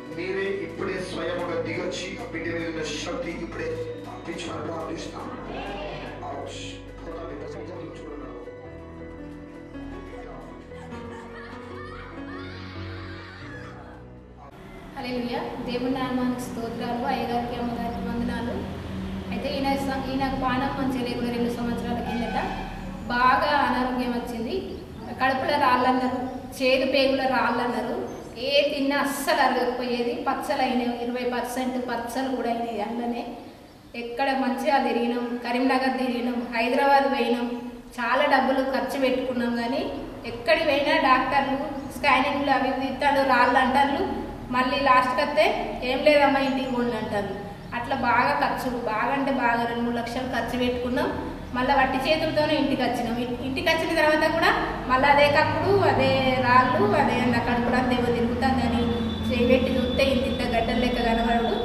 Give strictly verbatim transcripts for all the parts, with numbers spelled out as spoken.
మీరే ఇప్పుడే స్వయముగా దిగొచ్చి ఆ బిడ్డ మీద ఉన్న శక్తి ఇప్పుడే పంపించమని ప్రార్థిస్తాం. హల్లెలూయా. దేవుని నామానికి స్తోత్రాలు. అయ్యగారికి అమ్మగారికి వందనాలు. అయితే ఈయన ఈయన పానం మంచిగా లేకుండా రెండు సంవత్సరాల కిందట బాగా అనారోగ్యం వచ్చింది. కడుపులో రాళ్ళన్నారు, చేదు పేగుల రాళ్ళన్నారు. ఏ తిన్నా అస్సలు అరగకపోయేది. పచ్చలు అయినాయి, ఇరవై పర్సెంట్ పచ్చలు కూడా అయినాయి. అందులోనే ఎక్కడ మంచిగా తిరిగినాం, కరీంనగర్ తిరిగినాం, హైదరాబాద్ పోయినాం, చాలా డబ్బులు ఖర్చు పెట్టుకున్నాం. కానీ ఎక్కడికి పోయినా డాక్టర్లు స్కానింగ్లు అవి ఇస్తాడు, రాళ్ళు అంటారు. మళ్ళీ లాస్ట్కి వస్తే ఏం లేదమ్మా ఇంటికి పోండి అంటారు. అట్లా బాగా ఖర్చు, బాగా అంటే బాగా రెండు మూడు లక్షలు ఖర్చు పెట్టుకున్నాం. మళ్ళీ వట్టి చేతులతోనే ఇంటికి వచ్చినాం. ఇంటికి వచ్చిన తర్వాత కూడా మళ్ళీ అదే కప్పుడు, అదే రాళ్ళు, అదే నా కడుపులో అంతేమో తిరుగుతుందని చేయబెట్టి చూస్తే ఇంత ఇంత గడ్డలు లెక్క కనబడు.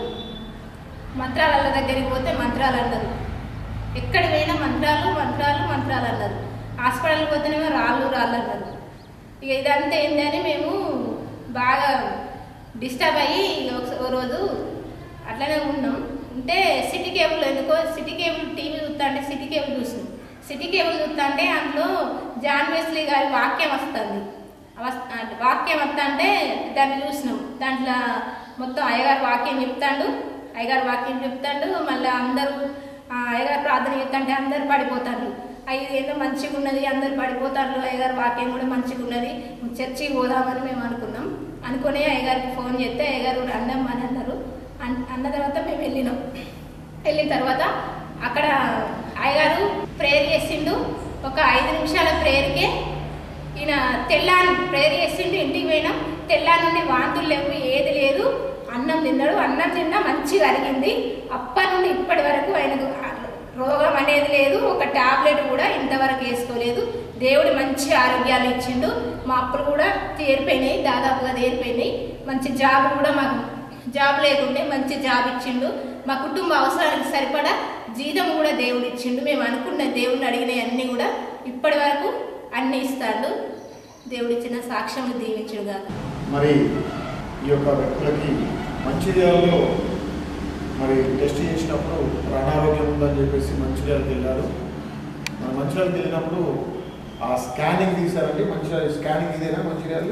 మంత్రాల దగ్గరికి పోతే మంత్రాలు అన్నారు. ఎక్కడికి పోయినా మంత్రాలు మంత్రాలు మంత్రాలు అన్నారు. హాస్పిటల్కి పోతేనేమో రాళ్ళు రాళ్ళు అన్నారు. ఇక ఇదంతా ఏంటి అని మేము బాగా డిస్టర్బ్ అయ్యి ఒక రోజు అట్లనే ఉన్నాం. ఉంటే సిటీ కేబుల్ ఎందుకో సిటీ కేబుల్ టీవీ చూస్తా అంటే సిటీ కేబుల్ చూసాం. సిటీ కేబుల్ చూస్తా అంటే అందులో జాన్ వెస్లీ గారి వాక్యం వస్తుంది. వాక్యం వస్తా అంటే దాన్ని చూసినాం. దాంట్లో మొత్తం అయ్యగారు వాక్యం చెప్తాడు, అయ్యగారు వాక్యం చెప్తాడు. మళ్ళీ అందరూ అయ్యగారు ప్రార్థన చెప్తాంటే అందరు పడిపోతారు. అవి ఏదో మంచిగా ఉన్నది, అందరు పడిపోతారు, అయ్యగారు వాక్యం కూడా మంచిగా ఉన్నది, చర్చికి పోదామని మేము అనుకున్నాం. అనుకుని అయ్యగారికి ఫోన్ చేస్తే అయ్యగారు రండమ్మని అన్నారు. అన్న తర్వాత మేము వెళ్ళినాం. వెళ్ళిన తర్వాత అక్కడ అయ్యగారు ప్రేయర్ చేసిండు. ఒక ఐదు నిమిషాల ప్రేయర్కే ఈయన తెల్లాని ప్రేయర్ చేసిండు. ఇంటికి పోయినాం. తెల్లా నుండి వాంతులు లేవు, ఏది లేదు. అన్నం తిన్నాడు. అన్నం తిన్నా మంచిగా అరిగింది. అప్పటి నుండి ఇప్పటి వరకు ఆయనకు రోగం అనేది లేదు. ఒక టాబ్లెట్ కూడా ఇంతవరకు వేసుకోలేదు. దేవుడు మంచి ఆరోగ్యాలు ఇచ్చిండు. మా అప్పులు కూడా తీరిపోయినాయి, దాదాపుగా తీరిపోయినాయి. మంచి జాబ్ కూడా మాకు జాబ్ లేకుంటే మంచి జాబ్ ఇచ్చిండు. మా కుటుంబ అవసరానికి సరిపడా జీతం కూడా దేవుడు ఇచ్చిండు. మేము అనుకున్న దేవుడిని అడిగినవి అన్నీ కూడా ఇప్పటి వరకు అన్నీ ఇస్తాడు. దేవుడు ఇచ్చిన సాక్ష్యం దీవించుడుగా. మరి ఈ యొక్క వ్యక్తులకి మంచిర్యాలలో మరి టెస్ట్ చేసినప్పుడు అనారోగ్యం ఉందని చెప్పేసి మంచిర్యాలకు వెళ్ళారు. మరి మంచిర్యాలకు వెళ్ళినప్పుడు ఆ స్కానింగ్ తీశారండి. మంచిర్యాల స్కానింగ్ ఇదేనా మంచిర్యాలు?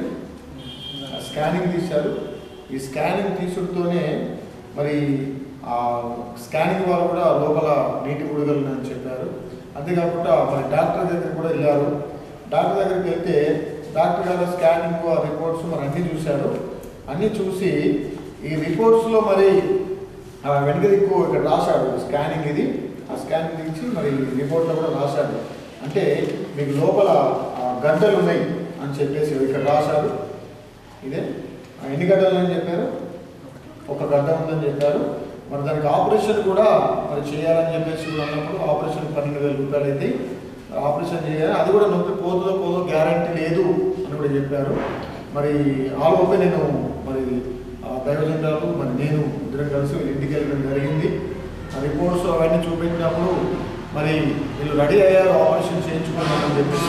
ఆ స్కానింగ్ తీశారు. ఈ స్కానింగ్ తీసుడుతోనే మరి ఆ స్కానింగ్ వాళ్ళు కూడా లోపల నీటి బుడగలు అని చెప్పారు. అంతేకాకుండా మరి డాక్టర్ దగ్గరికి కూడా వెళ్ళారు. డాక్టర్ దగ్గరికి వెళ్తే డాక్టర్ గారు స్కానింగ్ ఆ రిపోర్ట్స్ మరి అన్నీ చూశారు. అన్నీ చూసి ఈ రిపోర్ట్స్లో మరి వెనక దిక్కు ఇక్కడ రాశాడు స్కానింగ్ ఇది. ఆ స్కానింగ్ నుంచి మరి రిపోర్ట్లో కూడా రాశాడు. అంటే మీకు లోపల గడ్డలు ఉన్నాయి అని చెప్పేసి ఇక్కడ రాశాడు. ఇదే ఎన్ని గడ్డలు అని చెప్పారు? ఒక గడ్డ ఉందని చెప్పారు. మరి దానికి ఆపరేషన్ కూడా మరి చేయాలని చెప్పేసి కూడా అన్నప్పుడు ఆపరేషన్ పన్నెండు వేల రూపాయలు అయితే ఆపరేషన్ చేయాలి. అది కూడా నొప్పి పోతుందో పోదో గ్యారంటీ లేదు అని కూడా చెప్పారు. మరి ఆ లోపే నేను మరి దైవజనులు మరి నేను ఇద్దరం కలిసి ఇంటికి వెళ్ళడం జరిగింది. ఆ రిపోర్ట్స్ అవన్నీ చూపించినప్పుడు మరి వీళ్ళు రెడీ అయ్యారు ఆపరేషన్ చేయించుకున్నామని చెప్పేసి.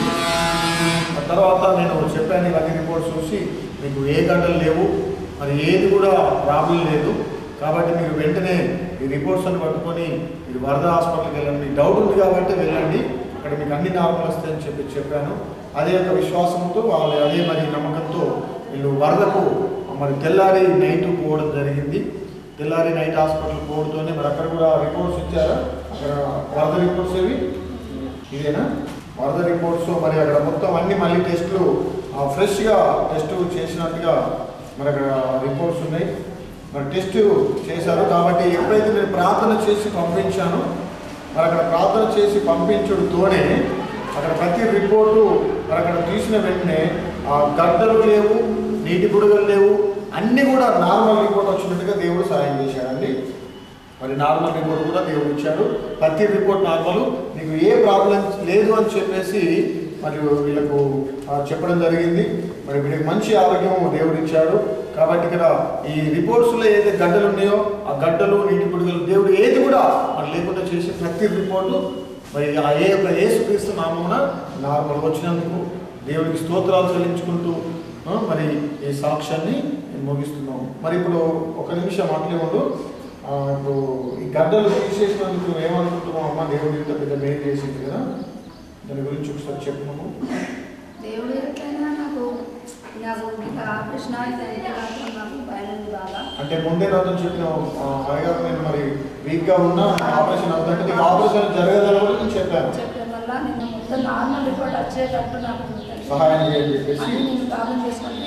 ఆ తర్వాత నేను చెప్పాను ఇవన్నీ రిపోర్ట్స్ చూసి మీకు ఏ గడ్డలు లేవు, మరి ఏది కూడా ప్రాబ్లం లేదు, కాబట్టి మీరు వెంటనే ఈ రిపోర్ట్స్ అని పట్టుకొని మీరు వరద హాస్పిటల్కి వెళ్ళండి, డౌట్ ఉంది కాబట్టి వెళ్ళండి, అక్కడ మీకు అన్ని నార్మల్ వస్తాయని చెప్పి చెప్పాను. అదే యొక్క విశ్వాసంతో వాళ్ళు అదే మరి నమ్మకంతో వీళ్ళు వరదకు మరి తెల్లారి నైట్ పోవడం జరిగింది. తెల్లారి నైట్ హాస్పిటల్ పోవడంతోనే మరి అక్కడ కూడా రిపోర్ట్స్ ఇచ్చారా? అక్కడ వరద రిపోర్ట్స్ ఇవి ఇదేనా వరద రిపోర్ట్స్. మరి అక్కడ మొత్తం అన్ని మళ్ళీ టెస్టులు ఫ్రెష్గా టెస్ట్ చేసినట్టుగా మరి అక్కడ రిపోర్ట్స్ ఉన్నాయి. మరి టెస్ట్ చేశారు. కాబట్టి ఎప్పుడైతే నేను ప్రార్థన చేసి పంపించానో మరి అక్కడ ప్రార్థన చేసి పంపించడంతోనే అక్కడ ప్రతి రిపోర్టు మరి అక్కడ తీసిన వెంటనే ఆ గడ్డలు లేవు, నీటి బుడగలు లేవు, అన్నీ కూడా నార్మల్ రిపోర్ట్ వచ్చినట్టుగా దేవుడు సాయం చేశాడండి. మరి నార్మల్ రిపోర్ట్ కూడా దేవుడు ఇచ్చాడు. ప్రతి రిపోర్ట్ నార్మల్, నీకు ఏ ప్రాబ్లం లేదు అని చెప్పేసి మరి వీళ్ళకు చెప్పడం జరిగింది. మరి వీళ్ళకి మంచి ఆరోగ్యం దేవుడు ఇచ్చాడు. కాబట్టి ఇక్కడ ఈ రిపోర్ట్స్లో ఏదైతే గడ్డలు ఉన్నాయో ఆ గడ్డలు నీటి బుడగలు దేవుడు ఏది కూడా మరి లేకుండా చేసి ప్రతి రిపోర్టు మరి ఆ ఏ యేసుక్రీస్తు నామమున నార్మల్ వచ్చినందుకు దేవుడికి స్తోత్రాలు చెల్లించుకుంటూ మరి ఈ సాక్ష్యాన్ని ముగిస్తున్నాం. మరి ఇప్పుడు ఒక నిమిషం అట్లే ఉండు. ఇప్పుడు ఈ గడ్డలు తీసేసినందుకు ఏమనుకుంటున్నాం అమ్మ? దేవుడి ఇంత పెద్ద మేలు చేసింది కదా, దాని గురించి ఒకసారి చెప్పినాము. దేవుడు ఎట్లయినా నాకు నాకు ఇంకా ఆపరేషన్ అయితే నాకు భయం బాగా. అంటే ముందే నాతో చెప్పిన అయ్యగారు నేను మరి వీక్గా ఉన్నా ఆపరేషన్ అవుతుందంటే నీకు ఆపరేషన్ జరగదని కూడా నేను చెప్పాను. చెప్పాను వల్ల నేను మొత్తం నార్మల్ రిపోర్ట్ వచ్చేటట్టు నాకు సహాయం చేయని చెప్పేసి నేను ప్రాబ్లం చేసుకుంటే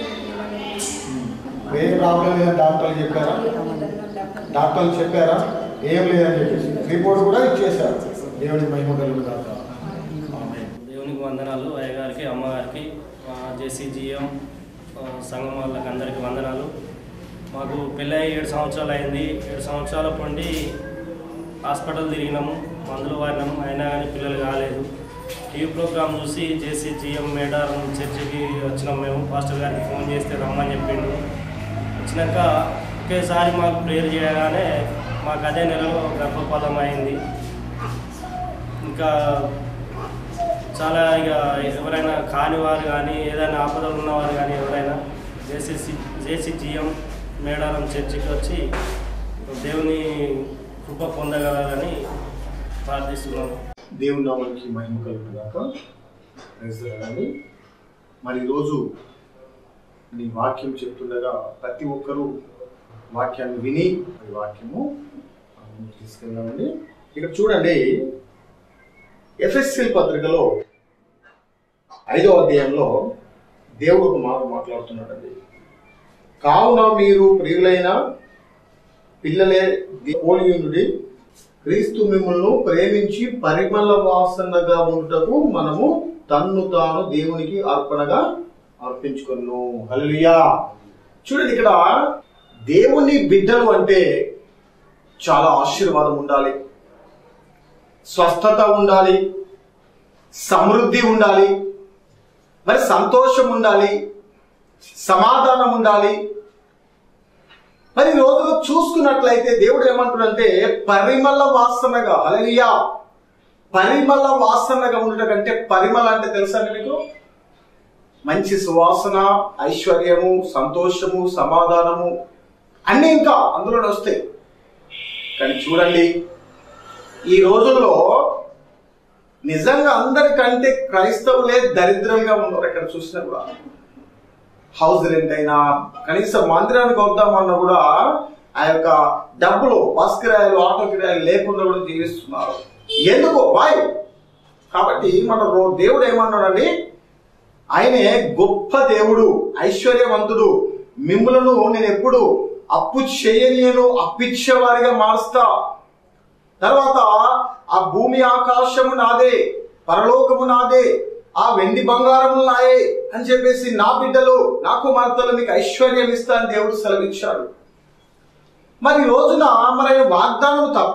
ఏ ప్రాబ్లం లేదని డాక్టర్లు చెప్పారా? డాక్టర్లు చెప్పారా ఏం లేదని చెప్పేసి రిపోర్ట్ కూడా ఇచ్చేశారు. దేవునికి మహిమ కలుగును గాక. దేవునికి వందనాలు. అయ్యగారికి, అమ్మగారికి, జే సి జి ఎం సంఘం వాళ్ళకి అందరికీ వందనాలు. మాకు పెళ్ళి ఏడు సంవత్సరాలు అయింది. ఏడు సంవత్సరాల పండి హాస్పిటల్ తిరిగినాము, మందులు వాడినాము, అయినా కానీ పిల్లలు కాలేదు. టీవీ ప్రోగ్రామ్ చూసి J C G M Medaram చర్చికి వచ్చినాం. మేము పాస్టర్ గారికి ఫోన్ చేస్తే రమ్మని చెప్పిండు. వచ్చినాక ఒకేసారి మాకు ప్రేయర్ చేయగానే మాకు అదే నెలలో గర్భఫలం అయింది. ఇంకా చాలా ఇక ఎవరైనా కానివారు కానీ ఏదైనా ఆపదలు ఉన్నవారు కానీ ఎవరైనా JCC J C G M Medaram చర్చికి వచ్చి దేవుని కృప పొందగలరని ప్రార్థిస్తున్నాను. దేవుని నామానికి మహిమ కలుగును గాక. మరి ఈరోజు నీ వాక్యం చెప్తుండగా ప్రతి ఒక్కరూ వాక్యాన్ని విని ఈ వాక్యము తీసుకెళ్ళామండి. ఇక్కడ చూడండి, ఎఫెసీ పత్రికలో ఐదో అధ్యాయంలో దేవుడు ఒక మాట మాట్లాడుతున్నాడండి. కావున మీరు ప్రియులైన పిల్లలే పోలియునుడి క్రీస్తు మిమ్మల్ని ప్రేమించి పరిమళ వాసనగా ఉండుటకు మనము తన్ను తాను దేవునికి అర్పణగా అర్పించుకొను. హల్లెలూయా. చూడండి, ఇక్కడ దేవుని బిడ్డలు అంటే చాలా ఆశీర్వాదం ఉండాలి, స్వస్థత ఉండాలి, సమృద్ధి ఉండాలి, మరి సంతోషం ఉండాలి, సమాధానం ఉండాలి. మరి రోజు చూసుకున్నట్లయితే దేవుడు ఏమంటాడంటే పరిమళ వాసనగా, హల్లెలూయా, పరిమళ వాసనగా ఉండటం కంటే పరిమళ అంటే తెలుసా మీకు? మంచి సువాసన, ఐశ్వర్యము, సంతోషము, సమాధానము అన్నీ ఇంకా అందులోనే వస్తాయి. కానీ చూడండి, ఈ రోజుల్లో నిజంగా అందరికంటే క్రైస్తవులే దరిద్రంగా ఉన్నారు. ఎక్కడ చూసినా కూడా హౌస్ రెంట్ అయినా కనీసం మందిరానికి వద్దామన్నా కూడా ఆ యొక్క డబ్బులు, బస్ కిరాయిలు, ఆటో కిరాయిలు లేకుండా కూడా జీవిస్తున్నారు. ఎందుకు? వాయ్. కాబట్టి మన దేవుడు ఏమన్నాడండి, ఆయనే గొప్ప దేవుడు, ఐశ్వర్యవంతుడు. మిమ్ములను నేను ఎప్పుడు అప్పు చేయనియను, అప్పిచ్చేవారిగా మారుస్తా. తర్వాత ఆ భూమి ఆకాశము నాదే, పరలోకము నాదే, ఆ వెండి బంగారము నాయే అని చెప్పేసి నా బిడ్డలు, నా కుమార్తెలు మీకు ఐశ్వర్యం ఇస్తా అని దేవుడు సెలవిచ్చాడు. మరి రోజున మరి ఆయన వాగ్దానం తప్ప,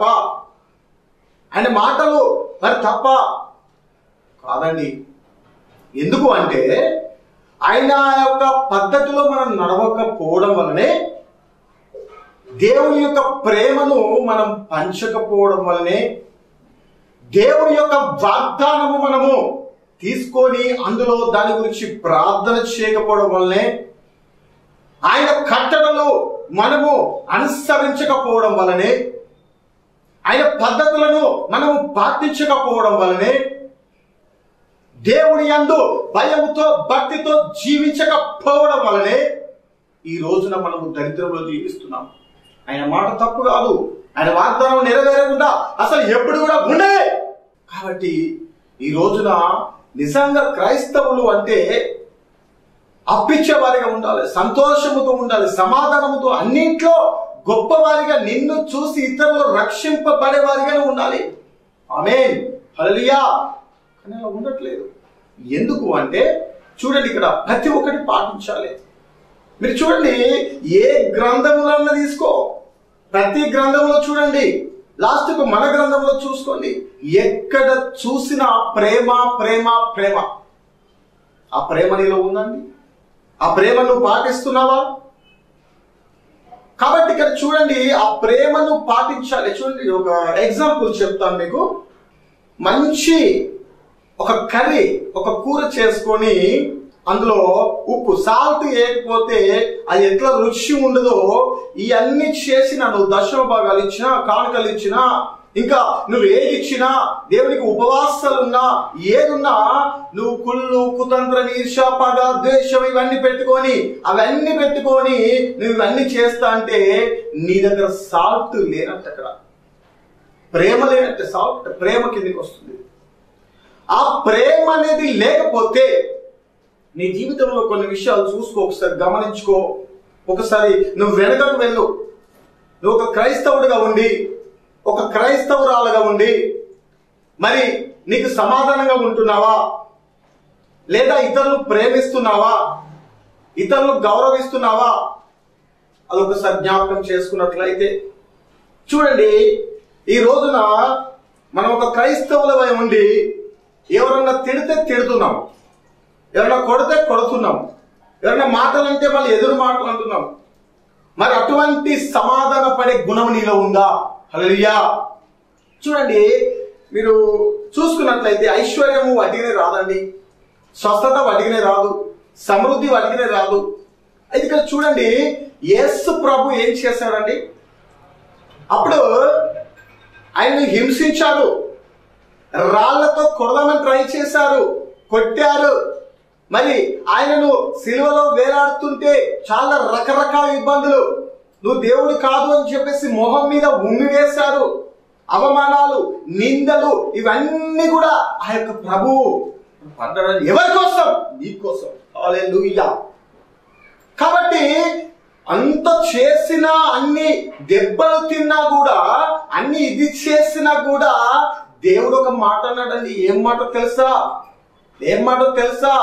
ఆయన మాటలు మరి తప్ప కాదండి. ఎందుకు అంటే ఆయన యొక్క పద్ధతిలో మనం నడవకపోవడం వలనే, దేవుని యొక్క ప్రేమను మనం పంచకపోవడం వలనే, దేవుని యొక్క వాగ్దానము మనము తీసుకొని అందులో దాని గురించి ప్రార్థన చేయకపోవడం వల్లనే, ఆయన కట్టడలు మనము అనుసరించకపోవడం వలనే, ఆయన పద్ధతులను మనము పాటించకపోవడం వలనే, దేవుని యందు భయముతో భక్తితో జీవించకపోవడం వలనే ఈ రోజున మనము దరిద్రంలో జీవిస్తున్నాం. ఆయన మాట తప్పు కాదు, ఆయన వాగ్దానం నెరవేరకుండా అసలు ఎప్పుడు కూడా ఉండే. కాబట్టి ఈ రోజున నిజంగా క్రైస్తవులు అంటే అప్పిచ్చేవారిగా ఉండాలి, సంతోషముతో ఉండాలి, సమాధానముతో, అన్నింట్లో గొప్పవారిగా, నిన్ను చూసి ఇతరులు రక్షింపబడేవారిగానే ఉండాలి. ఆమేన్, హల్లెలూయా. కానీ అలా ఉండట్లేదు. ఎందుకు అంటే చూడండి, ఇక్కడ ప్రతి ఒక్కటి పాటించాలి. మీరు చూడండి, ఏ గ్రంథములన్నా తీసుకో, ప్రతి గ్రంథంలో చూడండి, లాస్ట్కు మన గ్రంథంలో చూసుకోండి, ఎక్కడ చూసినా ప్రేమ ప్రేమ ప్రేమ. ఆ ప్రేమ నీలో ఉందండి? ఆ ప్రేమ నువ్వు పాటిస్తున్నావా? కాబట్టి ఇక్కడ చూడండి, ఆ ప్రేమను పాటించాలి. చూడండి, ఒక ఎగ్జాంపుల్ చెప్తాను మీకు. మంచి ఒక కర్రీ, ఒక కూర చేసుకొని అందులో ఉప్పు సాల్ట్ వేయకపోతే అది ఎట్లా రుచి ఉండదో, ఇవన్నీ చేసిన నువ్వు దశమ భాగాలు ఇచ్చినా, కానుకలు ఇచ్చినా, ఇంకా నువ్వు ఏది ఇచ్చినా, దేవునికి ఉపవాసాలున్నా, ఏదున్నా, నువ్వు కుళ్ళు, కుతంత్రం, ఈర్ష, పగ, ద్వేషం ఇవన్నీ పెట్టుకొని అవన్నీ పెట్టుకొని నువ్వు ఇవన్నీ చేస్తా అంటే నీ దగ్గర సాల్ట్ లేనట్టు, అక్కడ ప్రేమ లేనట్టు. సాల్ట్ ప్రేమ కిందకి వస్తుంది. ఆ ప్రేమ అనేది లేకపోతే నీ జీవితంలో కొన్ని విషయాలు చూసుకో, ఒకసారి గమనించుకో. ఒకసారి నువ్వు వెనకకు వెళ్ళు. నువ్వు ఒక క్రైస్తవుడిగా ఉండి, ఒక క్రైస్తవురాలుగా ఉండి మరి నీకు సమాధానంగా ఉంటున్నావా, లేదా ఇతరులు ప్రేమిస్తున్నావా, ఇతరులు గౌరవిస్తున్నావా, అదొకసారి జ్ఞాపకం చేసుకున్నట్లయితే చూడండి, ఈ రోజున మనం ఒక క్రైస్తవులమై ఉండి ఎవరన్నా తిడితే తిడుతున్నాం, ఎవరన్నా కొడితే కొడుతున్నాం, ఎవరన్నా మాటలు అంటే మళ్ళీ ఎదురు మాటలు అంటున్నాం. మరి అటువంటి సమాధాన పడే గుణం నీలో ఉందా? హల్లెలూయా. చూడండి, మీరు చూసుకున్నట్లయితే ఐశ్వర్యము వాటికినే రాదండి, స్వస్థత వాటికినే రాదు, సమృద్ధి వాటికినే రాదు. అయితే ఇక్కడ చూడండి, యేసు ప్రభు ఏం చేశాడండి? అప్పుడు ఆయన్ని హింసించారు, రాళ్లతో కొడదామని ట్రై చేశారు, కొట్టారు. మరి ఆయనను సిలువలో వేలాడుతుంటే చాలా రకరకాల ఇబ్బందులు, నువ్వు దేవుడు కాదు అని చెప్పేసి మొహం మీద ఉమ్మి వేశారు, అవమానాలు, నిందలు, ఇవన్నీ కూడా ఆ యొక్క ప్రభువు పడ్డాడు. ఎవరి కోసం? నీ కోసం. హల్లెలూయా. కాబట్టి అంత చేసినా, అన్ని దెబ్బలు తిన్నా కూడా, అన్ని ఇది చేసినా కూడా దేవుడు ఒక మాట అన్నాడండి. ఏం మాట తెలుసా? ఏం మాట తెలుసా?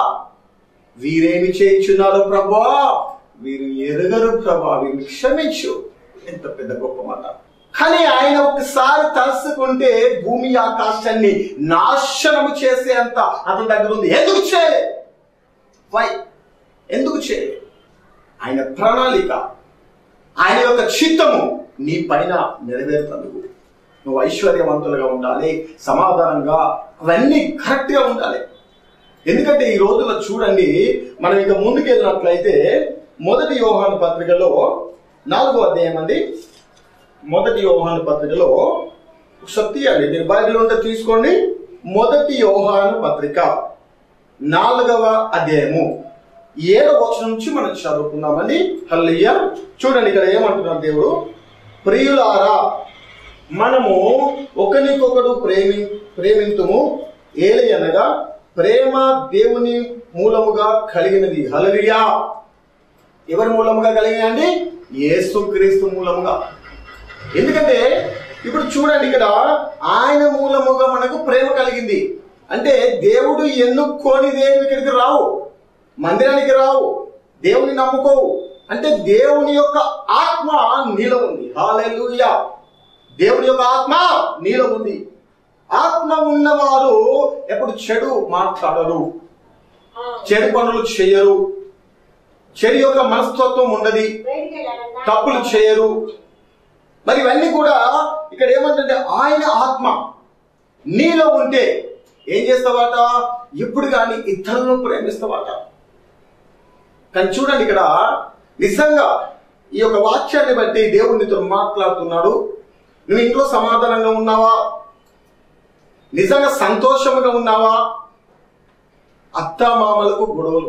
వీరేమి చేయించున్నారు ప్రభా, వీరు ఎరగరు ప్రభా, వీరిని క్షమించు. ఎంత పెద్ద గొప్ప మాట. కానీ ఆయన ఒకసారి తలుసుకుంటే భూమి ఆకాశాన్ని నాశనము చేసే అంత అతని దగ్గర ఉంది. ఎందుకు చేయలే? వై? ఎందుకు చేయలే? ఆయన ప్రణాళిక, ఆయన యొక్క చిత్తము నీ పైన నెరవేరుతందుకు నువ్వు ఐశ్వర్యవంతులుగా ఉండాలి, సమాధానంగా, అవన్నీ కరెక్ట్ గా ఉండాలి. ఎందుకంటే ఈ రోజుల్లో చూడండి, మనం ఇక ముందుకు వెళ్ళినట్లయితే మొదటి యోహాను పత్రికలో నాలుగో అధ్యాయం అండి. మొదటి యోహాను పత్రికలో సత్య అండి, మీరు బైబిల్ ఉంటే తీసుకోండి. మొదటి యోహాను పత్రిక నాలుగవ అధ్యాయము ఏడవ వచనం నుంచి మనం చదువుకుందామండి. హల్లెలూయా. చూడండి, ఇక్కడ ఏమంటున్నారు దేవుడు, ప్రియులారా మనము ఒకరికొకడు ప్రేమి ప్రేమింతుము ఏలయనగా ప్రేమ దేవుని మూలముగా కలిగినది. హల్లెలూయా. ఎవరి మూలముగా కలిగినది? యేసుక్రీస్తు మూలముగా. ఎందుకంటే ఇప్పుడు చూడండి, ఇక్కడ ఆయన మూలముగా మనకు ప్రేమ కలిగింది. అంటే దేవుడు ఎన్నుకొని దేవుని ఇక్కడికి రావు, మందిరానికి రావు, దేవుని నమ్ముకోవు. అంటే దేవుని యొక్క ఆత్మ నీలో ఉంది. హల్లెలూయా. దేవుని యొక్క ఆత్మ నీలో ఉంది. ఆత్మ ఉన్నవారు ఎప్పుడు చెడు మాట్లాడరు, చెడు పనులు చేయరు, చెడు యొక్క మనస్తత్వం ఉండదు, తప్పులు చేయరు. మరి ఇవన్నీ కూడా ఇక్కడ ఏమంటే ఆయన ఆత్మ నీలో ఉంటే ఏం చేస్తావాట? ఎప్పుడు కానీ ఇతరులను ప్రేమిస్తావాట. కానీ చూడండి, ఇక్కడ నిజంగా ఈ యొక్క వాక్యాన్ని బట్టి దేవుడు నీతో మాట్లాడుతున్నాడు. నువ్వు ఇంట్లో సమాధానంగా ఉన్నావా? నిజంగా సంతోషంగా ఉన్నావా? అత్త మామలకు గొడవలు,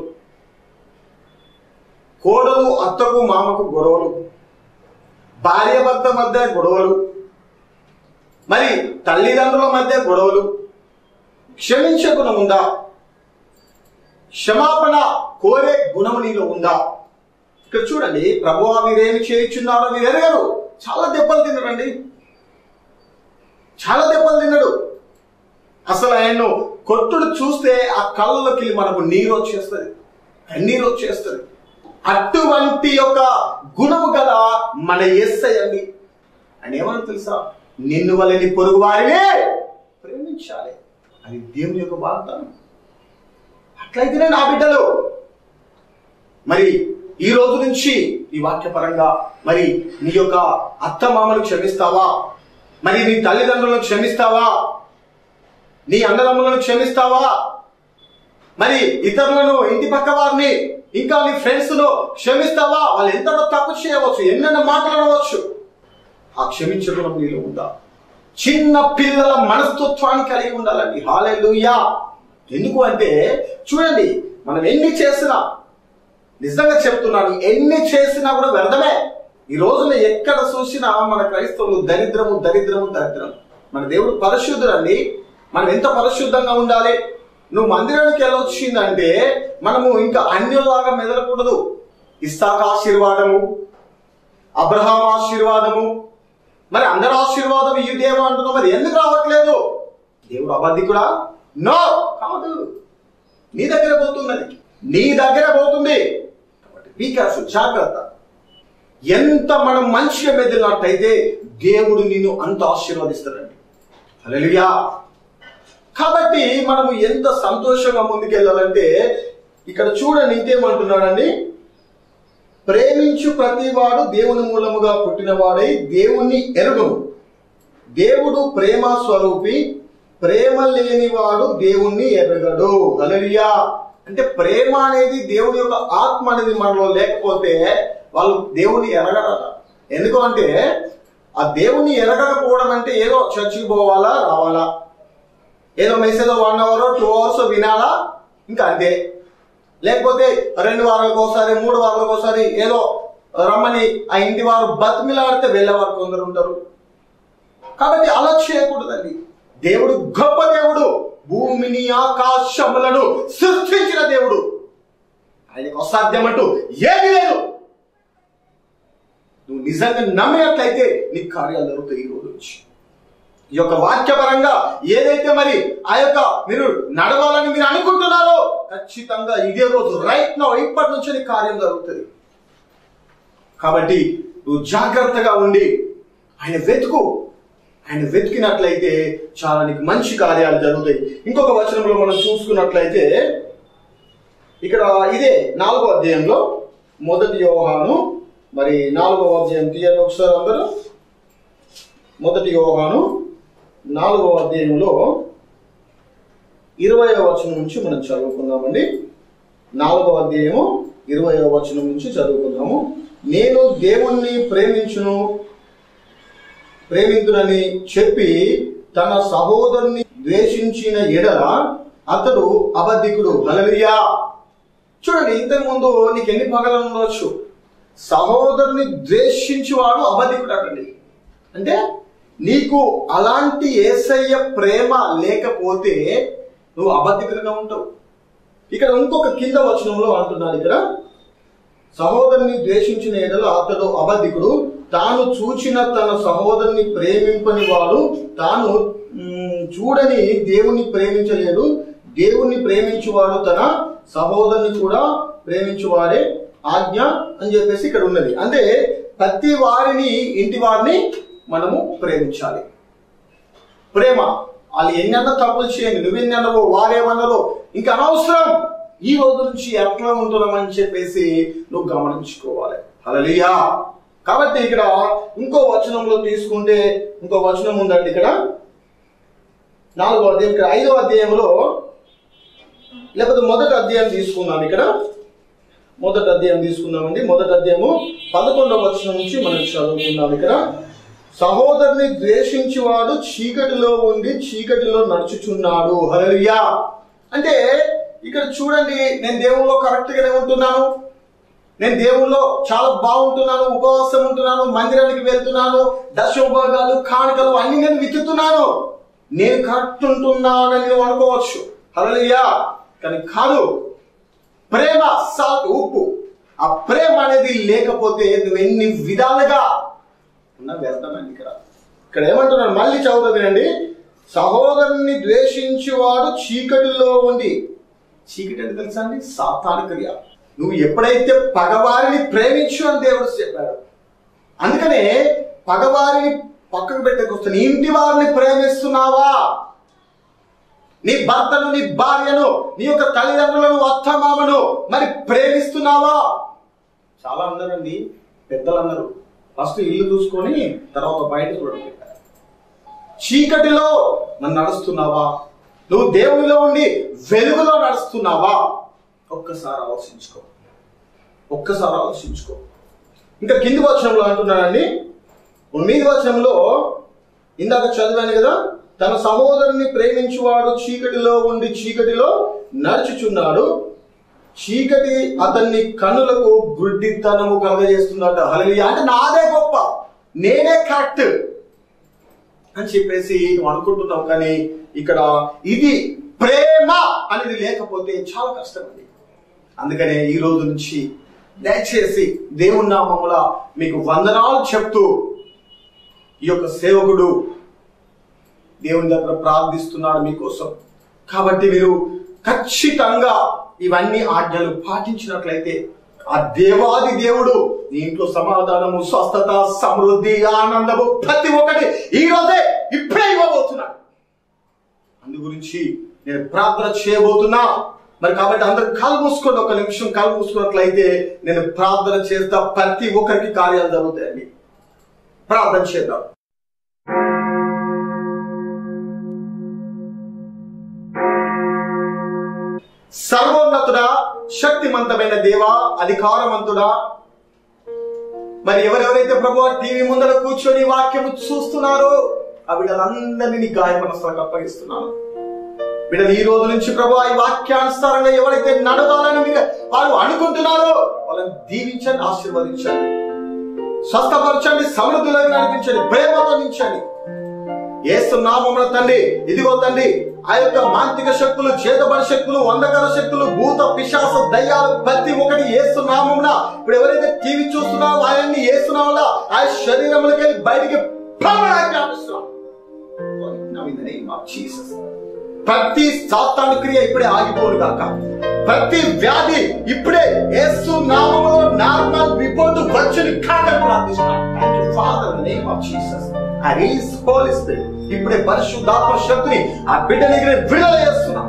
కోడలు అత్తకు మామకు గొడవలు, భార్య భర్త మధ్య గొడవలు, మరి తల్లిదండ్రుల మధ్య గొడవలు. క్షమించే గుణం ఉందా? క్షమాపణ కోరే గుణం నీలో ఉందా? ఇక్కడ చూడండి, ప్రభువా మీరేమి చేయించున్నారో మీరు ఎరగరు. చాలా దెబ్బలు తిన్నాడండి, చాలా దెబ్బలు తిన్నాడు. అసలు ఆయన్ను కొట్టుడు చూస్తే ఆ కళ్ళలోకి మనకు నీరు వచ్చేస్తుంది, కన్నీరు వచ్చేస్తుంది. అటువంటి యొక్క గుణము గల మన యేసయ్య అండి. ఆయన ఏమని తెలుసా? నిన్ను వలె నీ పొరుగు వారినే ప్రేమించాలి. అది దేవుని యొక్క వాగ్దానం. అట్లయితేనే నా బిడ్డలు. మరి ఈ రోజు నుంచి ఈ వాక్యపరంగా మరి నీ యొక్క అత్త మామను క్షమిస్తావా? మరి నీ తల్లిదండ్రులను క్షమిస్తావా? నీ అన్నదమ్ములను క్షమిస్తావా? మరి ఇతరులను, ఇంటి పక్క వారిని, ఇంకా నీ ఫ్రెండ్స్ ను క్షమిస్తావా? వాళ్ళు ఎంతలో తప్పు చేయవచ్చు, ఎన్నెన్నో మాట్లాడవచ్చు. ఆ క్షమించే గుణం నీలో ఉందా? చిన్న పిల్లల మనస్తత్వాన్ని కలిగి ఉండాలండి. హల్లెలూయా. ఎందుకు అంటే చూడండి, మనం ఎన్ని చేసినా, నిజంగా చెప్తున్నాను, ఎన్ని చేసినా కూడా వ్యర్థమే. ఈ రోజున ఎక్కడ చూసినా మన క్రైస్తవులు దరిద్రము దరిద్రము దరిద్రం. మన దేవుడు పరిశుద్ధుడండి. మనం ఎంత పరిశుద్ధంగా ఉండాలి? నువ్వు మందిరానికి వెళ్ళొచ్చిందంటే మనము ఇంకా అన్యులాగా మెదలకూడదు. ఇస్సాకు ఆశీర్వాదము, అబ్రహాం ఆశీర్వాదము, మరి అందరి ఆశీర్వాదం ఈ దేవ అంటున్నావు, మరి ఎందుకు రావట్లేదు? దేవుడు అబద్ధికుడా? నో, కాదు. నీ దగ్గర పోతున్నది, నీ దగ్గర పోతుంది. కాబట్టి బీ కేర్ఫుల్, జాగ్రత్త. ఎంత మనం మంచిగా మెదిలినట్టయితే దేవుడు నిన్ను అంత ఆశీర్వదిస్తాడండి. హల్లెలూయా. కాబట్టి మనము ఎంత సంతోషంగా ముందుకెళ్ళాలంటే ఇక్కడ చూడండి ఇంకేమంటున్నాడండి, ప్రేమించు ప్రతివాడు దేవుని మూలముగా పుట్టినవాడై దేవుణ్ణి ఎరుగును. దేవుడు ప్రేమ స్వరూపి, ప్రేమ లేనివాడు దేవుణ్ణి ఎరగడు. హల్లెలూయా. అంటే ప్రేమ అనేది, దేవుని యొక్క ఆత్మ అనేది మనలో లేకపోతే వాళ్ళు దేవుణ్ణి ఎరగరట. ఎందుకు అంటే ఆ దేవుణ్ణి ఎరగకపోవడం అంటే ఏదో చర్చికి పోవాలా, రావాలా, ఏదో message one hour two hours వినాలా, ఇంకా అంతే. లేకపోతే రెండు వారాలకు ఒకసారి, మూడు వారాలకు ఒకసారి ఏదో రమ్మని ఆ ఇంటి వారు బతిమిలాడితే వెళ్ళేవారు కొందరు ఉంటారు. కాబట్టి అలా చేయకూడదండి. దేవుడు గొప్ప దేవుడు, భూమిని ఆకాశములను సృష్టించిన దేవుడు. ఆయనకు అసాధ్యం అంటూ ఏది లేదు. నువ్వు నిజంగా నమ్మినట్లయితే నీ కార్యాలు జరుగుతాయి. ఈ రోజు నుంచి ఈ యొక్క వాక్యపరంగా ఏదైతే మరి ఆ యొక్క మీరు నడవాలని మీరు అనుకుంటున్నారో ఖచ్చితంగా ఇదే రోజు రైట్ నౌ ఇప్పటి నుంచి నీ కార్యం జరుగుతుంది. కాబట్టి నువ్వు జాగ్రత్తగా ఉండి ఆయన వెతుకు. ఆయన వెతికినట్లయితే చాలా నీకు మంచి కార్యాలు జరుగుతాయి. ఇంకొక వచనంలో మనం చూసుకున్నట్లయితే ఇక్కడ ఇదే నాలుగో అధ్యాయంలో మొదటి యోహాను, మరి నాలుగో అధ్యాయం తీయండి ఒకసారి అందరూ. మొదటి యోహాను నాలుగో అధ్యాయంలో ఇరవయో వచనం నుంచి మనం చదువుకుందామండి. నాలుగో అధ్యాయము ఇరవయో వచనం నుంచి చదువుకుందాము. నేను దేవుణ్ణి ప్రేమించును ప్రేమించునని చెప్పి తన సహోదరుని ద్వేషించిన ఎడల అతడు అబద్ధికుడు. హల్లెలూయా. చూడండి, ఇంతకు ముందు నీకు ఎన్ని పగలు ఉండవచ్చు. సహోదరుని ద్వేషించువాడు అబద్ధికుడు అటండి. అంటే నీకు అలాంటి యేసయ్య ప్రేమ లేకపోతే నువ్వు అబద్ధికులుగా ఉంటావు. ఇక్కడ ఇంకొక కింద వచనంలో అంటున్నాడు, ఇక్కడ సహోదరుని ద్వేషించిన ఎడల అతడు అబద్ధికుడు, తాను చూచిన తన సహోదరుని ప్రేమింపని వాడు తాను చూడని దేవుణ్ణి ప్రేమించలేడు. దేవుణ్ణి ప్రేమించువాడు తన సహోదరుని కూడా ప్రేమించువాడే ఆజ్ఞ అని చెప్పేసి ఇక్కడ ఉన్నది. అంటే ప్రతి వారిని, ఇంటి వారిని మనము ప్రేమించాలి. ప్రేమ, వాళ్ళు ఎన్నెన్నో తప్పులు చేయండి, నువ్వెన్నెన్నవో వారేమన్నదో ఇంకా అనవసరం. ఈ రోజు నుంచి ఎట్లా ఉంటున్నామని చెప్పేసి నువ్వు గమనించుకోవాలి. హల్లెలూయా. కాబట్టి ఇక్కడ ఇంకో వచనంలో తీసుకుంటే ఇంకో వచనం ఉందండి. ఇక్కడ నాలుగో అధ్యాయం, ఇక్కడ ఐదో అధ్యాయంలో, లేకపోతే మొదటి అధ్యాయం తీసుకుందాం. ఇక్కడ మొదటి అధ్యాయం తీసుకుందామండి. మొదటి అధ్యాయము పదకొండవ వచనం నుంచి మనం చదువుకుందాం. ఇక్కడ సహోదరుని ద్వేషించువాడు చీకటిలో ఉండి చీకటిలో నడుచుచున్నాడు. హల్లెలూయా. అంటే ఇక్కడ చూడండి, నేను దేవుల్లో కరెక్ట్ గానే ఉంటున్నాను, నేను దేవుల్లో చాలా బాగుంటున్నాను, ఉపవాసం ఉంటున్నాను, మందిరానికి వెళ్తున్నాను, దశోభాగాలు కానుకలు అన్ని నేను విత్తుతున్నాను, నేను కరెక్ట్ ఉంటున్నానని నువ్వు అనుకోవచ్చు. హల్లెలూయా. కానీ కాదు. ప్రేమ సాల్ట్, ఉప్పు. ఆ ప్రేమ అనేది లేకపోతే నువ్వు ఎన్ని విధాలుగా ఉన్నా వ్యర్థమండి. ఇక్కడ ఇక్కడ ఏమంటున్నాడు, మళ్ళీ చదువుతా వినండి. సహోదరుని ద్వేషించేవాడు చీకటిలో ఉండి, చీకటి అంటే తెలుసా అండి, సాతాను క్రియ. నువ్వు ఎప్పుడైతే పగవారిని ప్రేమించు అని దేవుడు చెప్పాడు, అందుకనే పగవారిని పక్కకు పెట్టకొస్తా. నీ ఇంటి వారిని ప్రేమిస్తున్నావా? నీ భర్తను, నీ భార్యను, నీ యొక్క తల్లిదండ్రులను, అత్తమామను మరి ప్రేమిస్తున్నావా? చాలా అందరండి, పెద్దలందరూ ఫస్ట్ ఇల్లు చూసుకొని తర్వాత బయట చూడండి. చీకటిలో నన్ను నడుస్తున్నావా? నువ్వు దేవునిలో ఉండి వెలుగులో నడుస్తున్నావా? ఒక్కసారి ఆలోచించుకో, ఒక్కసారి ఆలోచించుకో. ఇంకా కింది వచనంలో అంటున్నాడండి, మీది వచనంలో ఇందాక చదివాను కదా, తన సహోదరుని ప్రేమించువాడు చీకటిలో ఉండి చీకటిలో నడుచుచున్నాడు, చీకటి అతన్ని కన్నులకు గుడ్డితనము కలగజేస్తున్నట. హల్లెలూయా. అంటే నాదే గొప్ప, నేనే కరెక్ట్ అని చెప్పేసి నువ్వు అనుకుంటున్నావు. కానీ ఇక్కడ ఇది ప్రేమ అనేది లేకపోతే చాలా కష్టం అండి. అందుకనే ఈ రోజు నుంచి దయచేసి దేవుని నామముల మీకు వందనాలు చెప్తూ ఈ యొక్క సేవకుడు దేవుని దగ్గర ప్రార్థిస్తున్నాడు మీకోసం. కాబట్టి మీరు ఖచ్చితంగా ఇవన్నీ ఆజ్ఞలు పాటించినట్లయితే ఆ దేవాది దేవుడు నీ ఇంట్లో సమాధానము, స్వస్థత, సమృద్ధి, ఆనందము ప్రతి ఒక్కటి ఈ రోజే ఇప్పుడే ఇవ్వబోతున్నాడు. అందు గురించి నేను ప్రార్థన చేయబోతున్నా. మరి కాబట్టి అందరు కాలు మూసుకోండి, ఒక నిమిషం కాలు మూసుకున్నట్లయితే నేను ప్రార్థన చేస్తా. ప్రతి ఒక్కరికి కార్యాలు జరుగుతాయండి. ప్రార్థన చేద్దాం. సర్వోన్నతుడా, శక్తిమంతమైన దేవా, అధికారవంతుడా, మరి ఎవరెవరైతే ప్రభు టీవీ ముందర కూర్చొని వాక్యం చూస్తున్నారో ఆ బిడ్డలందరినీ నీ గాయపనస్తలకు అప్పగిస్తున్నాను. బిడ్డలు ఈ రోజు నుంచి ప్రభు ఈ వాక్యానుసారంగా ఎవరైతే నడవాలని మీరు వారు అనుకుంటున్నారో వాళ్ళని దీవించండి, ఆశీర్వదించండి, స్వస్థపరచండి, సమృద్ధిలోకి నడిపించండి, ప్రేమతో నించండి. యేసు నామమున తండ్రి, ఇదిగో తండ్రి, ఆ యొక్క మాంత్రిక శక్తులు, చేతబడి శక్తులు, అంధకార శక్తులు, భూత పిశాచ దయ్యాలు ప్రతి ఒక్కటి యేసు నామమున ఇప్పుడు ఎవరైతే టీవీ చూస్తున్నారో ఆయన్ని యేసు నామమున ఆ శరీరంలోకి బయటికి ప్రతి సాతాను క్రియ ఇప్పుడే ఆగిపోను గాక. ప్రతి వ్యాధి ఇప్పుడే యేసు నామములో నార్మల్ రిపోర్ట్ వచ్చును కాక ప్రార్థిస్తున్నాను. Thank you father, in the name of Jesus. I release Holy Spirit. ఇప్పుడే పరిశుద్ధాత్మ శక్తిని ఆ బిడ్డ దగ్గర విడుదల చేస్తున్నాం.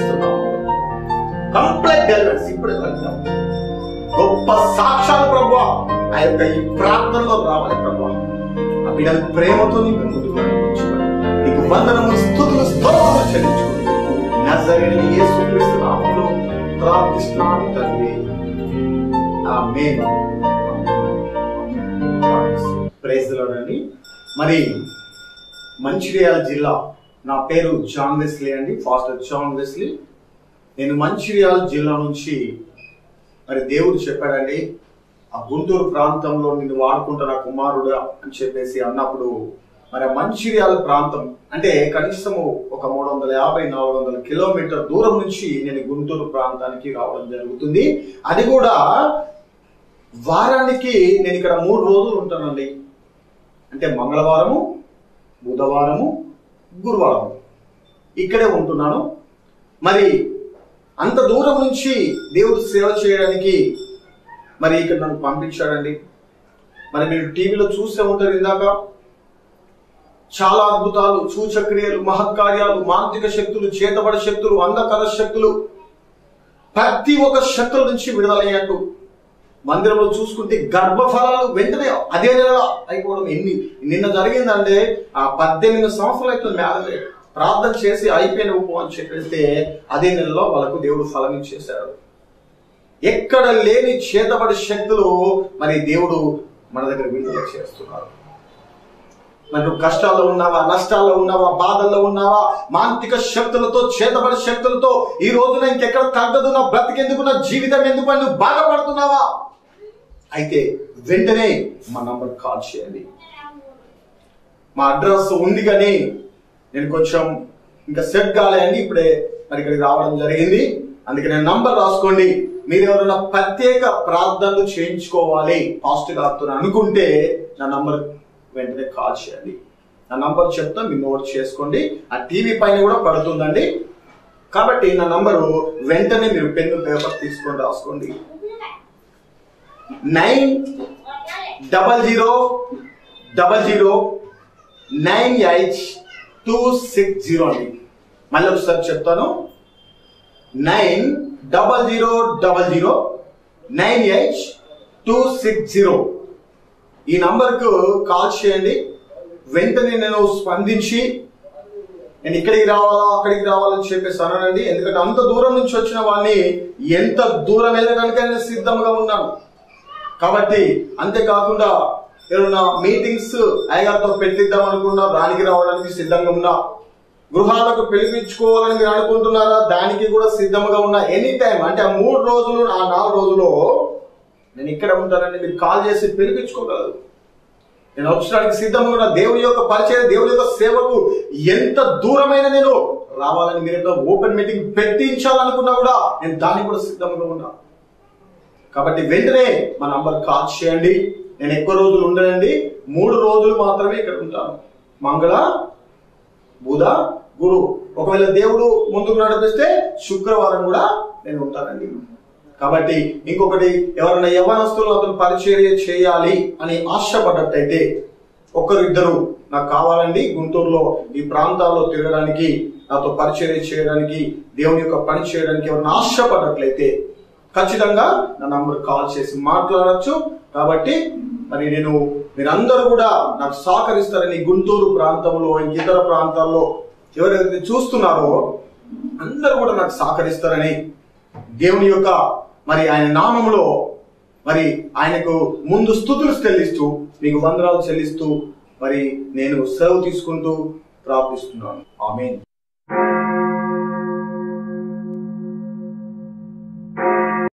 కంప్లీట్ డెలివరెన్స్ ఇప్పుడే కలుగుతాం. గొప్ప సాక్షాలు ప్రభువా ఆ యొక్క ఈ ప్రార్థనలో రావాలి ప్రభువా. ఆ బిడ్డల ప్రేమతో నీకు ముందుకు నడిపించుకోవాలి. నీకు వందనము, స్తుతులు, స్తోత్రములు చెల్లించుకోవాలి. నజరేయుడైన యేసుక్రీస్తు నామములో ప్రార్థిస్తున్నాను తండ్రి. ఆమేన్. ప్రైజ్ ది లార్డ్ అండి. మరి మంచిర్యాల జిల్లా, నా పేరు జాన్ వెస్లీ అండి, ఫాస్టర్ జాన్ వెస్లీ. నేను మంచిర్యాల జిల్లా నుంచి మరి దేవుడు చెప్పాడండి, ఆ గుంటూరు ప్రాంతంలో నిన్ను వాడుకుంటున్న కుమారుడు అని చెప్పేసి అన్నప్పుడు మరి ఆ మంచిర్యాల ప్రాంతం అంటే కనీసము ఒక మూడు వందల యాభై నాలుగు వందల కిలోమీటర్ దూరం నుంచి నేను గుంటూరు ప్రాంతానికి రావడం జరుగుతుంది. అది కూడా వారానికి నేను ఇక్కడ మూడు రోజులు ఉంటానండి. అంటే మంగళవారము, బుధవారము, గురువారము ఇక్కడే ఉంటున్నాను. మరి అంత దూరం నుంచి దేవుడు సేవ చేయడానికి మరి ఇక్కడ నన్ను పంపించాడండి. మరి మీరు టీవీలో చూస్తూ ఉంటారు, ఇందాక చాలా అద్భుతాలు, సూచక్రియలు, మహత్కార్యాలు, మాంత్రిక శక్తులు, చేతబడి శక్తులు, అంధకార శక్తులు, ప్రతి ఒక్క శక్తుల నుంచి విడుదలయ్యాడు. మందిరంలో చూసుకుంటే గర్భఫలాలు వెంటనే అదే నెల అయిపోవడం. ఎన్ని నిన్న జరిగిందంటే ఆ పద్దెనిమిది సంవత్సరాలు అయితే మేళలే ప్రార్థన చేసి అయిపోయిన ఉపవాసం అని చెప్పేస్తే అదే నెలలో వాళ్ళకు దేవుడు ఫలం ఇచ్చేశాడు. ఎక్కడ లేని చేతబడి శక్తులు మరి దేవుడు మన దగ్గర విడుదల చేస్తున్నారు. మరి నువ్వు కష్టాల్లో ఉన్నావా, నష్టాల్లో ఉన్నావా, బాధల్లో ఉన్నావా, మాంత్రిక శక్తులతో, చేతబడి శక్తులతో ఈ రోజున ఇంకెక్కడ తగ్గదు, నా బ్రతికెందుకు, నా జీవితం ఎందుకు అని నువ్వు బాధపడుతున్నావా? అయితే వెంటనే మా నంబర్ కాల్ చేయండి. మా అడ్రస్ ఉంది కానీ నేను కొంచెం ఇంకా సెట్ కాలేండి, ఇప్పుడే మరి ఇక్కడికి రావడం జరిగింది. అందుకే నేను నంబర్ రాసుకోండి. మీరు ఎవరైనా ప్రత్యేక ప్రార్థనలు చేయించుకోవాలి పాస్టర్ గారితో అనుకుంటే నా నంబర్ వెంటనే కాల్ చేయండి. నా నంబర్ చెప్తా, మీరు నోట్ చేసుకోండి. ఆ టీవీ పైన కూడా పడుతుందండి. కాబట్టి నా నంబరు వెంటనే మీరు పెన్ను పేపర్ తీసుకొని రాసుకోండి. Nine double zero double zero nine eight two six zero అండి. మళ్ళీ ఒకసారి చెప్తాను, nine double zero double zero nine eight two six zero. ఈ నంబర్కు కాల్ చేయండి. వెంటనే నేను స్పందించి నేను ఇక్కడికి రావాలా అక్కడికి రావాలని చెప్పేసి అనండి. ఎందుకంటే అంత దూరం నుంచి వచ్చిన వాడిని ఎంత దూరం వెళ్ళడానికైనా సిద్ధంగా ఉన్నాను. కాబట్టి అంతేకాకుండా ఏదైనా మీటింగ్స్ అయ్యగారితో పెట్టిద్దాం అనుకున్నా దానికి రావడానికి సిద్ధంగా ఉన్నా. గృహాలకు పిలిపించుకోవాలని మీరు అనుకుంటున్నారా, దానికి కూడా సిద్ధంగా ఉన్నా. ఎనీ టైం అంటే ఆ మూడు రోజులు ఆ నాలుగు రోజులు నేను ఇక్కడ ఉంటానండి, మీరు కాల్ చేసి పిలిపించుకోగలరు. నేను వచ్చడానికి సిద్ధంగా ఉన్నా. దేవుని యొక్క పరిచయం, దేవుని యొక్క సేవకు ఎంత దూరమైన నేను రావాలని మీరు ఓపెన్ మీటింగ్ పెట్టించాలనుకున్నా కూడా నేను దానికి కూడా సిద్ధంగా ఉన్నా. కాబట్టి వెంటనే మా నంబర్ కాల్ చేయండి. నేను ఎక్కువ రోజులు ఉండనండి, మూడు రోజులు మాత్రమే ఇక్కడ ఉంటాను. మంగళ, బుధ, గురు. ఒకవేళ దేవుడు ముందుకు నడిపిస్తే శుక్రవారం కూడా నేను ఉంటానండి. కాబట్టి ఇంకొకటి, ఎవరైనా యవ్వనస్తులు అతను పరిచర్య చేయాలి అని ఆశపడ్డట్టయితే ఒకరు ఇద్దరు నాకు కావాలండి, గుంటూరులో ఈ ప్రాంతాల్లో తిరగడానికి, నాతో పరిచర్య చేయడానికి, దేవుని యొక్క పని చేయడానికి ఎవరైనా ఆశపడ్డట్లయితే ఖచ్చితంగా నా నంబర్ కాల్ చేసి మాట్లాడచ్చు. కాబట్టి మరి నేను మీరందరూ కూడా నాకు సహకరిస్తారని, గుంటూరు ప్రాంతంలో ఇంక ఇతర ప్రాంతాల్లో ఎవరైతే చూస్తున్నారో అందరూ కూడా నాకు సహకరిస్తారని, దేవుని యొక్క మరి ఆయన నామములో మరి ఆయనకు ముందు స్తుతులు చెల్లిస్తూ మీకు వందనాలు చెల్లిస్తూ మరి నేను సెలవు తీసుకుంటూ ప్రార్థిస్తున్నాను. ఆమేన్.